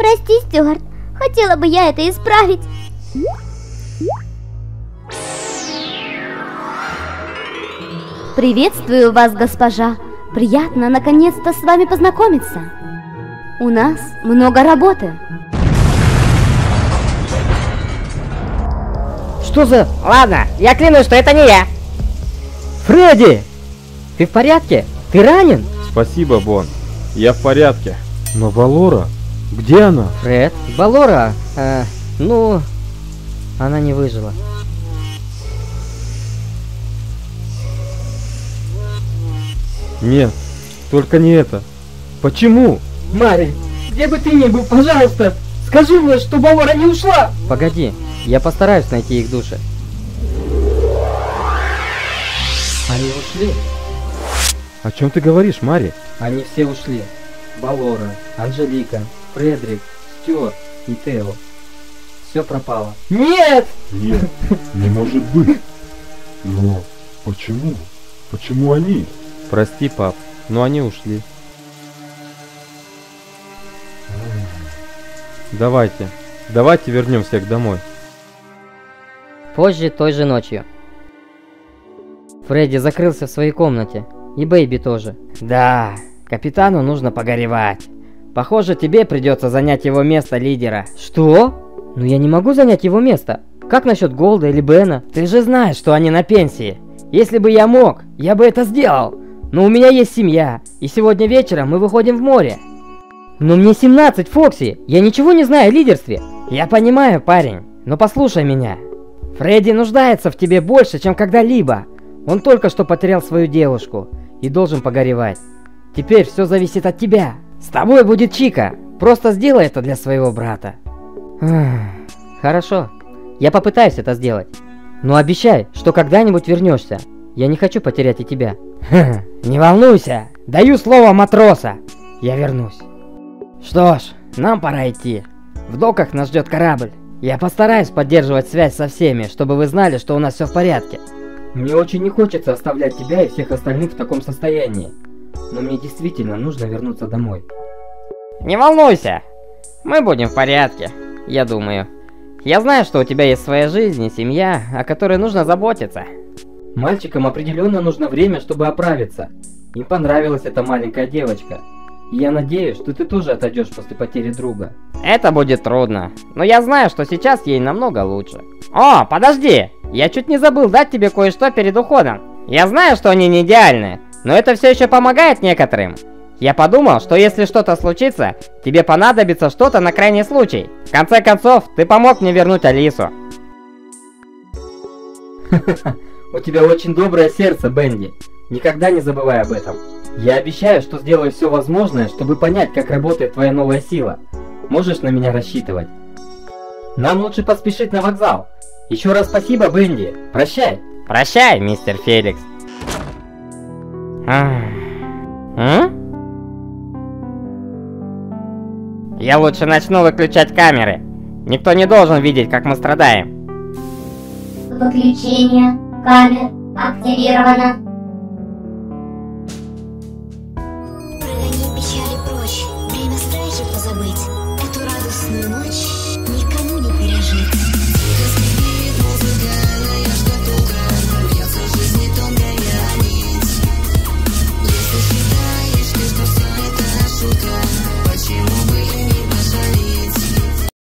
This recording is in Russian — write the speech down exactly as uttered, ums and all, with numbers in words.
Прости, Стюарт, хотела бы я это исправить. Приветствую вас, госпожа. Приятно наконец-то с вами познакомиться. У нас много работы. Что за... Ладно, я клянусь, что это не я. Фредди! Ты в порядке? Ты ранен? Спасибо, Бон. Я в порядке. Но Валора... Где она? Фред? Валора... Э, ну... Она не выжила. Нет, только не это. Почему? Мари, где бы ты ни был, пожалуйста, скажи мне, что Валора не ушла. Погоди, я постараюсь найти их души. Они ушли. О чем ты говоришь, Мари? Они все ушли. Валора, Анжелика, Фредерик, Стюарт и Тео. Все пропало. Нет! Нет, не может быть. Но почему? Почему они? Прости, пап, но они ушли. Давайте, давайте вернемся их домой. Позже той же ночью. Фредди закрылся в своей комнате. И Бэйби тоже. Да, капитану нужно погоревать. Похоже, тебе придется занять его место лидера. Что? Ну я не могу занять его место. Как насчет Голда или Бена? Ты же знаешь, что они на пенсии. Если бы я мог, я бы это сделал. Но у меня есть семья, и сегодня вечером мы выходим в море. Но мне семнадцать, Фокси, я ничего не знаю о лидерстве. Я понимаю, парень, но послушай меня. Фредди нуждается в тебе больше, чем когда-либо. Он только что потерял свою девушку и должен погоревать. Теперь все зависит от тебя. С тобой будет Чика, просто сделай это для своего брата. Хорошо, я попытаюсь это сделать. Но обещай, что когда-нибудь вернешься. Я не хочу потерять и тебя. Не волнуйся, даю слово матроса. Я вернусь. Что ж, нам пора идти. В доках нас ждет корабль. Я постараюсь поддерживать связь со всеми, чтобы вы знали, что у нас все в порядке. Мне очень не хочется оставлять тебя и всех остальных в таком состоянии. Но мне действительно нужно вернуться домой. Не волнуйся, мы будем в порядке, я думаю. Я знаю, что у тебя есть своя жизнь и семья, о которой нужно заботиться. Мальчикам определенно нужно время, чтобы оправиться. Им понравилась эта маленькая девочка. И я надеюсь, что ты тоже отойдешь после потери друга. Это будет трудно, но я знаю, что сейчас ей намного лучше. О, подожди! Я чуть не забыл дать тебе кое-что перед уходом. Я знаю, что они не идеальны, но это все еще помогает некоторым. Я подумал, что если что-то случится, тебе понадобится что-то на крайний случай. В конце концов, ты помог мне вернуть Алису. У тебя очень доброе сердце, Бенди. Никогда не забывай об этом. Я обещаю, что сделаю все возможное, чтобы понять, как работает твоя новая сила. Можешь на меня рассчитывать. Нам лучше поспешить на вокзал. Еще раз спасибо, Бенди. Прощай. Прощай, мистер Феликс. А? Я лучше начну выключать камеры. Никто не должен видеть, как мы страдаем. Выключение камер активировано.